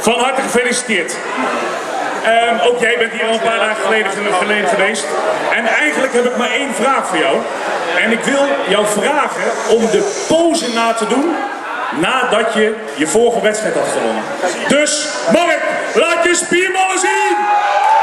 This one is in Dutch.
Van harte gefeliciteerd. Ook jij bent hier al een paar dagen geleden geweest. En eigenlijk heb ik maar één vraag voor jou. En ik wil jou vragen om de pose na te doen nadat je je vorige wedstrijd had gewonnen. Dus Mark, laat je spierballen zien!